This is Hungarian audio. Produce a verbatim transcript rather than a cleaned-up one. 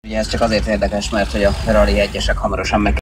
Ugye ez csak azért érdekes, mert hogy a Rally egyesek hamarosan meg